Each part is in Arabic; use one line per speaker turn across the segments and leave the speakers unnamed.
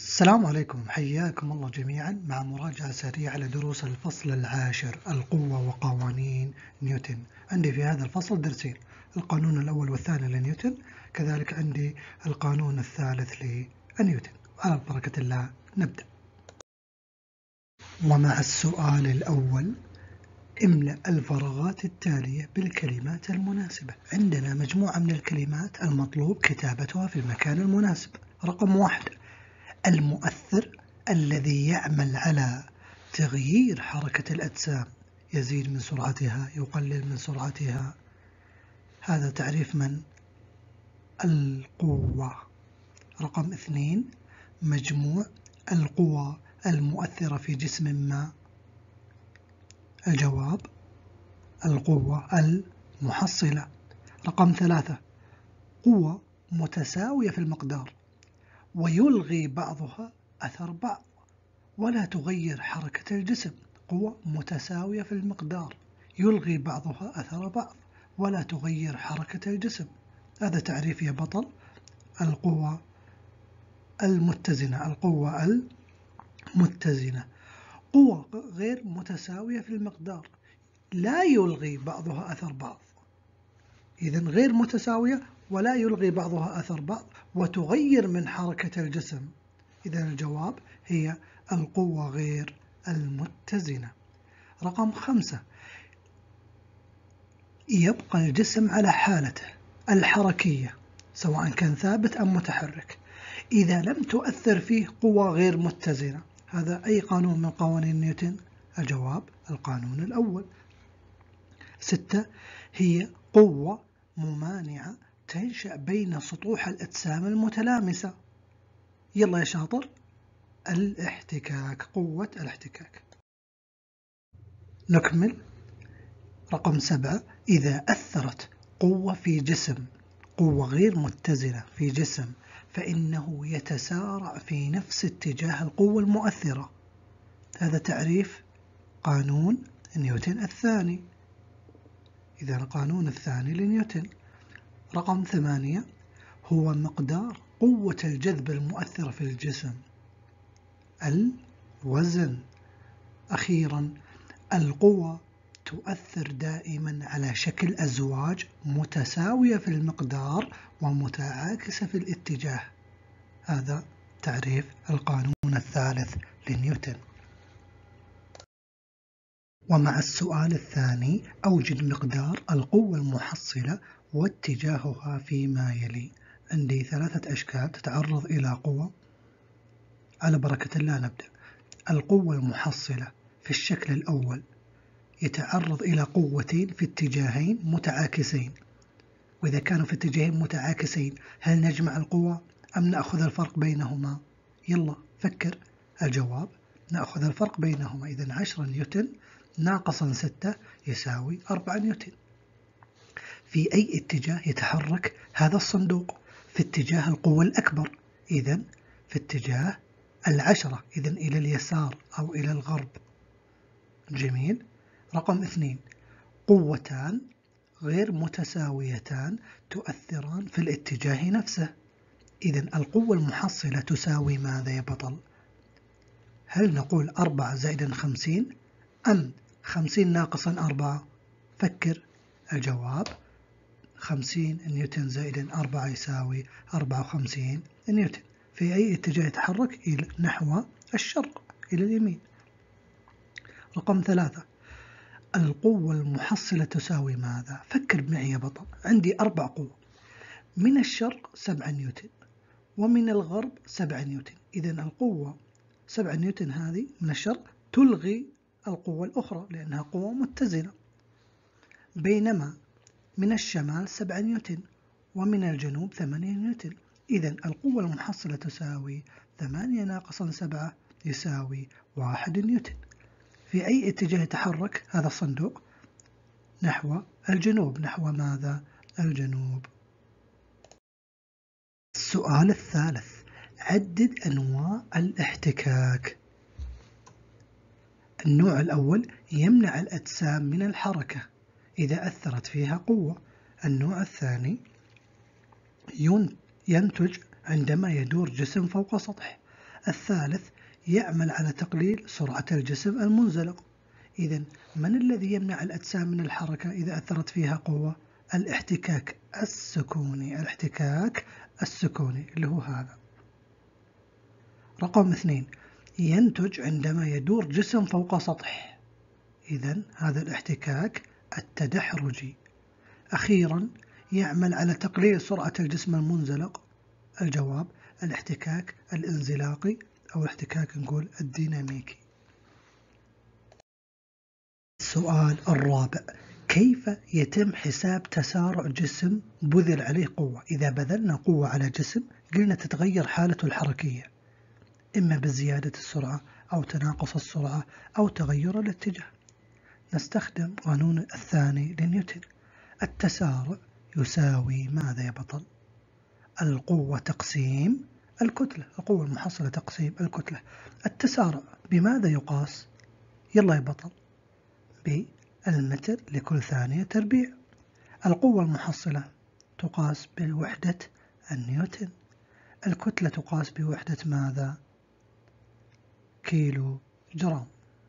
السلام عليكم، حياكم الله جميعا مع مراجعة سريعة لدروس الفصل العاشر القوة وقوانين نيوتن. عندي في هذا الفصل درسين، القانون الأول والثاني لنيوتن، كذلك عندي القانون الثالث لنيوتن. على بركة الله نبدأ. ومع السؤال الأول املأ الفراغات التالية بالكلمات المناسبة. عندنا مجموعة من الكلمات المطلوب كتابتها في المكان المناسب. رقم 1: المؤثر الذي يعمل على تغيير حركة الأجسام، يزيد من سرعتها، يقلل من سرعتها. هذا تعريف من؟ القوة. رقم 2: مجموع القوى المؤثرة في جسم ما. الجواب: القوة المحصلة. رقم 3: قوة متساوية في المقدار ويلغي بعضها أثر بعض ولا تغير حركة الجسم. قوة متساوية في المقدار يلغي بعضها أثر بعض ولا تغير حركة الجسم. هذا تعريف يا بطل القوة المتزنة. القوة المتزنة قوة غير متساوية في المقدار لا يلغي بعضها أثر بعض، إذن غير متساوية ولا يلغي بعضها أثر بعض وتغير من حركة الجسم. إذن الجواب هي القوة غير المتزنة. رقم 5: يبقى الجسم على حالته الحركية سواء كان ثابت أم متحرك إذا لم تؤثر فيه قوة غير متزنة. هذا أي قانون من قوانين نيوتن؟ الجواب القانون الأول. 6: هي قوة ممانعة تنشأ بين سطوح الأجسام المتلامسة. يلا يا شاطر، الاحتكاك، قوة الاحتكاك. نكمل. رقم 7: إذا أثرت قوة في جسم، قوة غير متزنة في جسم، فإنه يتسارع في نفس اتجاه القوة المؤثرة. هذا تعريف قانون نيوتن الثاني. إذا القانون الثاني لنيوتن. رقم 8: هو مقدار قوة الجذب المؤثرة في الجسم. الوزن. أخيرا، القوة تؤثر دائما على شكل أزواج متساوية في المقدار ومتعاكسة في الاتجاه. هذا تعريف القانون الثالث لنيوتن. ومع السؤال الثاني أوجد مقدار القوة المحصلة واتجاهها فيما يلي. عندي 3 أشكال تتعرض إلى قوة. على بركة الله نبدأ. القوة المحصلة في الشكل الأول يتعرض إلى قوتين في اتجاهين متعاكسين، وإذا كانوا في اتجاهين متعاكسين هل نجمع القوة أم نأخذ الفرق بينهما؟ يلا فكر. الجواب: نأخذ الفرق بينهما. إذن 10 نيوتن ناقصا 6 يساوي 4 نيوتن. في أي اتجاه يتحرك هذا الصندوق؟ في اتجاه القوة الأكبر، إذن في اتجاه 10، إذن إلى اليسار أو إلى الغرب. جميل. رقم 2: قوتان غير متساويتان تؤثران في الاتجاه نفسه. إذن القوة المحصلة تساوي ماذا يا بطل؟ هل نقول 4 زائدا 50 أم 50 ناقصا 4؟ فكر. الجواب: 50 نيوتن زائدا 4 يساوي 54 نيوتن. في أي اتجاه يتحرك؟ إلى نحو الشرق، إلى اليمين. رقم 3: القوة المحصلة تساوي ماذا؟ فكر معي يا بطل. عندي 4 قوى، من الشرق 7 نيوتن ومن الغرب 7 نيوتن. إذن القوة 7 نيوتن هذه من الشرق تلغي القوة الأخرى لأنها قوة متزنة، بينما من الشمال 7 نيوتن ومن الجنوب 8 نيوتن. إذن القوة المحصلة تساوي 8 ناقصا 7 يساوي 1 نيوتن. في أي اتجاه يتحرك هذا الصندوق؟ نحو الجنوب. نحو ماذا؟ الجنوب. السؤال الثالث: عدد أنواع الاحتكاك. النوع الأول يمنع الأجسام من الحركة إذا أثرت فيها قوة. النوع الثاني ينتج عندما يدور جسم فوق سطح. الثالث يعمل على تقليل سرعة الجسم المنزلق. إذن من الذي يمنع الأجسام من الحركة إذا أثرت فيها قوة؟ الاحتكاك السكوني، الاحتكاك السكوني اللي هو هذا. رقم 2 ينتج عندما يدور جسم فوق سطح، إذن هذا الاحتكاك التدحرجي. أخيرا يعمل على تقليل سرعة الجسم المنزلق. الجواب الاحتكاك الانزلاقي أو الاحتكاك نقول الديناميكي. السؤال الرابع: كيف يتم حساب تسارع جسم بذل عليه قوة؟ إذا بذلنا قوة على جسم قلنا تتغير حالته الحركية، إما بزيادة السرعة أو تناقص السرعة أو تغير الاتجاه. نستخدم قانون الثاني لنيوتن. التسارع يساوي ماذا يا بطل؟ القوة تقسيم الكتلة، القوة المحصلة تقسيم الكتلة. التسارع بماذا يقاس؟ يلا يا بطل، بالمتر لكل ثانية تربيع. القوة المحصلة تقاس بوحدة النيوتن. الكتلة تقاس بوحدة ماذا؟ كيلو جرام.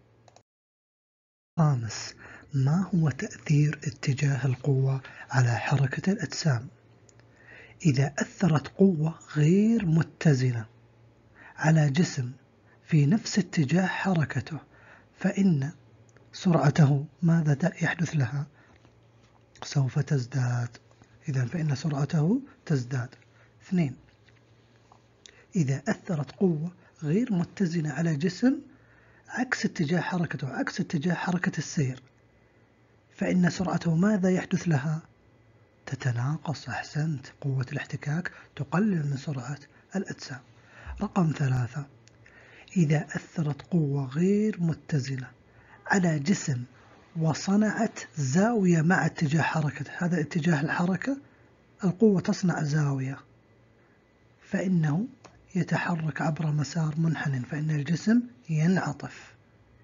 خامس: ما هو تأثير اتجاه القوة على حركة الأجسام؟ إذا أثرت قوة غير متزنة على جسم في نفس اتجاه حركته فإن سرعته ماذا يحدث لها؟ سوف تزداد. إذن فإن سرعته تزداد. 2 إذا أثرت قوة غير متزنة على جسم عكس اتجاه حركته، عكس اتجاه حركة السير، فإن سرعته ماذا يحدث لها؟ تتناقص. أحسنت، قوة الاحتكاك تقلل من سرعة الأجسام. رقم 3 إذا أثرت قوة غير متزنة على جسم وصنعت زاوية مع اتجاه حركته، هذا اتجاه الحركة، القوة تصنع زاوية، فإنه يتحرك عبر مسار منحنٍ، فإن الجسم ينعطف.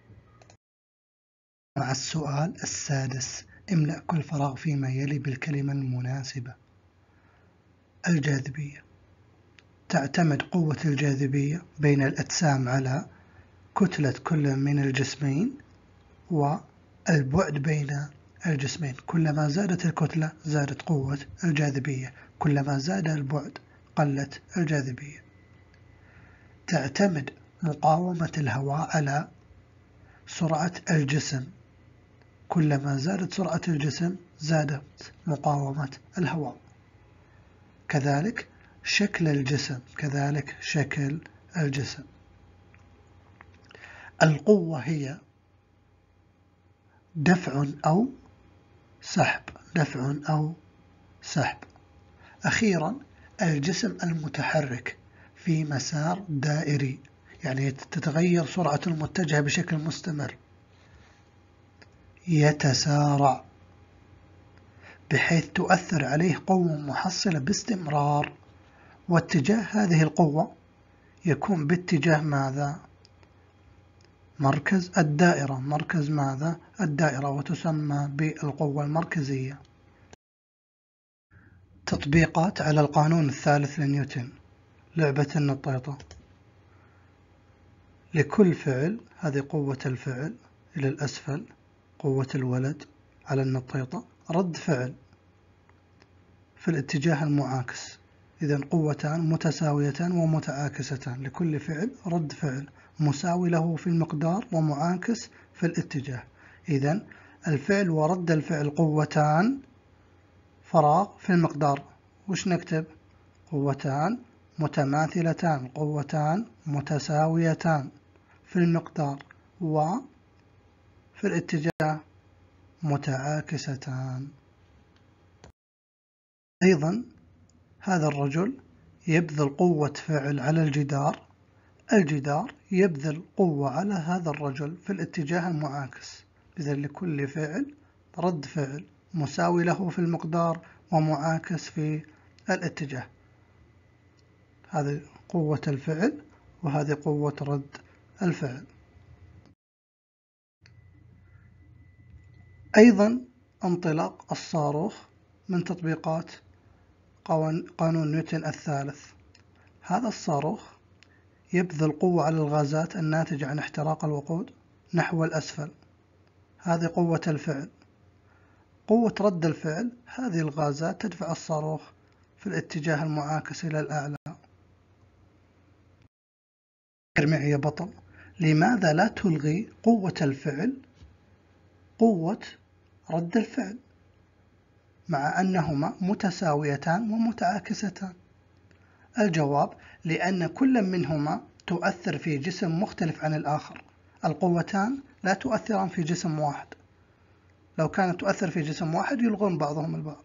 مع السؤال السادس: املأ كل فراغ فيما يلي بالكلمة المناسبة. الجاذبية. تعتمد قوة الجاذبية بين الأجسام على كتلة كل من الجسمين والبعد بين الجسمين. كلما زادت الكتلة زادت قوة الجاذبية، كلما زاد البعد قلت الجاذبية. تعتمد مقاومة الهواء على سرعة الجسم، كلما زادت سرعة الجسم زادت مقاومة الهواء. كذلك شكل الجسم، كذلك شكل الجسم. القوة هي دفع أو سحب، دفع أو سحب. أخيرا الجسم المتحرك في مسار دائري، يعني تتغير سرعة المتجهة بشكل مستمر، يتسارع بحيث تؤثر عليه قوة محصلة باستمرار، واتجاه هذه القوة يكون باتجاه ماذا؟ مركز الدائرة. مركز ماذا؟ الدائرة، وتسمى بالقوة المركزية. تطبيقات على القانون الثالث لنيوتن. لعبة النطيطة. لكل فعل، هذه قوة الفعل إلى الأسفل، قوة الولد على النطيطة، رد فعل في الاتجاه المعاكس. إذن قوتان متساويتان ومتعاكستان، لكل فعل رد فعل مساوي له في المقدار ومعاكس في الاتجاه. إذن الفعل ورد الفعل قوتان، فراغ في المقدار، وش نكتب؟ قوتان متماثلتان، قوتان متساويتان في المقدار وفي الاتجاه متعاكستان. أيضا هذا الرجل يبذل قوة فعل على الجدار، الجدار يبذل قوة على هذا الرجل في الاتجاه المعاكس. إذا لكل فعل رد فعل مساوي له في المقدار ومعاكس في الاتجاه. هذه قوة الفعل وهذه قوة رد الفعل. أيضا انطلاق الصاروخ من تطبيقات قانون نيوتن الثالث. هذا الصاروخ يبذل قوة على الغازات الناتجة عن احتراق الوقود نحو الأسفل، هذه قوة الفعل. قوة رد الفعل، هذه الغازات تدفع الصاروخ في الاتجاه المعاكس إلى الأعلى. فكر معي يا بطل، لماذا لا تلغي قوة الفعل قوة رد الفعل مع أنهما متساويتان ومتعاكستان؟ الجواب: لأن كل منهما تؤثر في جسم مختلف عن الآخر. القوتان لا تؤثران في جسم واحد، لو كانت تؤثر في جسم واحد يلغون بعضهم البعض.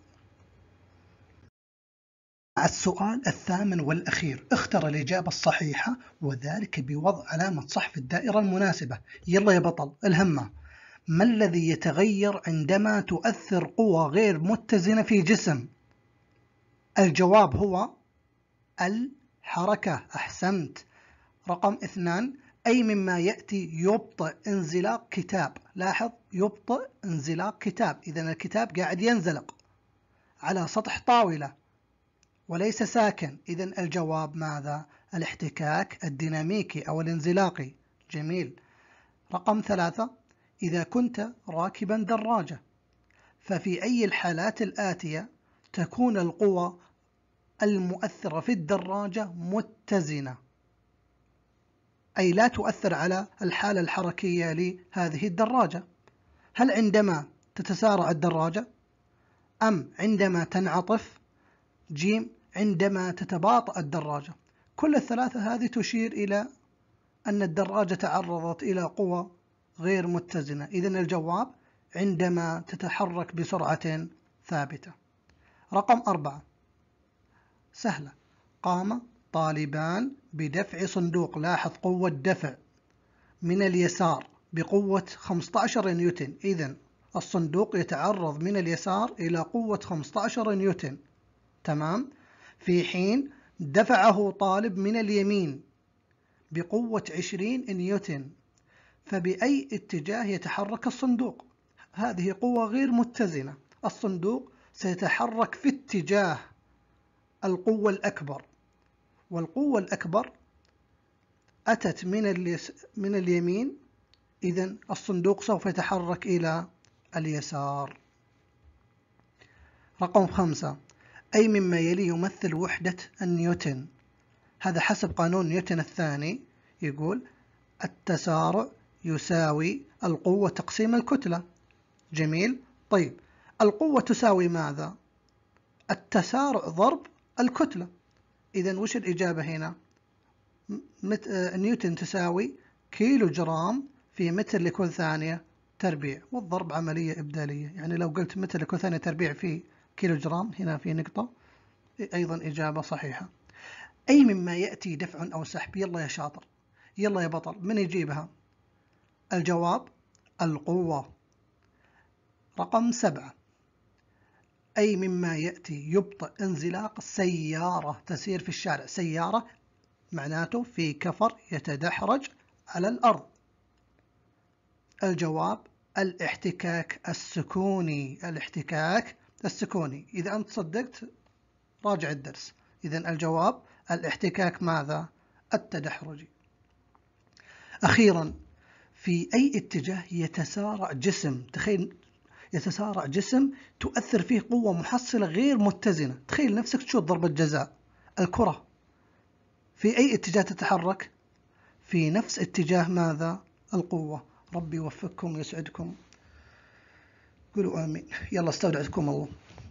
السؤال الثامن والأخير، اختر الإجابة الصحيحة وذلك بوضع علامة صح في الدائرة المناسبة. يلا يا بطل الهمة. ما الذي يتغير عندما تؤثر قوة غير متزنة في جسم؟ الجواب هو الحركة. أحسنت. رقم 2، أي مما يأتي يبطئ انزلاق كتاب. لاحظ، يبطئ انزلاق كتاب، إذن الكتاب قاعد ينزلق على سطح طاولة وليس ساكن، إذن الجواب ماذا؟ الاحتكاك الديناميكي أو الانزلاقي. جميل. رقم 3، إذا كنت راكبا دراجة ففي أي الحالات الآتية تكون القوة المؤثرة في الدراجة متزنة، أي لا تؤثر على الحالة الحركية لهذه الدراجة؟ هل عندما تتسارع الدراجة، أم عندما تنعطف، جيم عندما تتباطأ الدراجة؟ كل الثلاثة هذه تشير إلى أن الدراجة تعرضت إلى قوة غير متزنة، إذن الجواب عندما تتحرك بسرعة ثابتة. رقم 4 سهلة، قام طالبان بدفع صندوق. لاحظ، قوة دفع من اليسار بقوة 15 نيوتن، إذن الصندوق يتعرض من اليسار إلى قوة 15 نيوتن، تمام؟ في حين دفعه طالب من اليمين بقوة 20 نيوتن، فبأي اتجاه يتحرك الصندوق؟ هذه قوة غير متزنة، الصندوق سيتحرك في اتجاه القوة الأكبر، والقوة الأكبر أتت من اليمين، إذن الصندوق سوف يتحرك إلى اليسار. رقم 5، أي مما يلي يمثل وحدة النيوتن؟ هذا حسب قانون نيوتن الثاني، يقول التسارع يساوي القوة تقسيم الكتلة. جميل. طيب، القوة تساوي ماذا؟ التسارع ضرب الكتلة. إذن وش الإجابة هنا؟ نيوتن تساوي كيلو جرام في متر لكل ثانية تربيع، والضرب عملية إبدالية، يعني لو قلت متر لكل ثانية تربيع في كيلو جرام، هنا في نقطة، أيضا إجابة صحيحة. أي مما يأتي دفع أو سحب؟ يلا يا شاطر، يلا يا بطل، من يجيبها؟ الجواب القوة. رقم 7، أي مما يأتي يبطئ انزلاق سيارة تسير في الشارع. سيارة معناته في كفر يتدحرج على الأرض. الجواب الاحتكاك السكوني. الاحتكاك السكوني. إذا أنت صدقت راجع الدرس. إذن الجواب الاحتكاك ماذا؟ التدحرجي. أخيرا، في أي اتجاه يتسارع جسم؟ تخيل يتسارع جسم تؤثر فيه قوة محصلة غير متزنة. تخيل نفسك تشوت ضربة جزاء، الكرة في أي اتجاه تتحرك؟ في نفس اتجاه ماذا؟ القوة. ربي يوفقكم ويسعدكم، قولوا آمين. يلا استودعكم الله.